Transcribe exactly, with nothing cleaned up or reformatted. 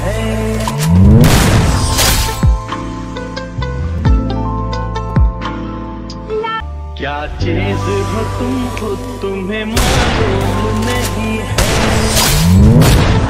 है। क्या चीज हो तुम खुद तुम्हें मालूम नहीं है।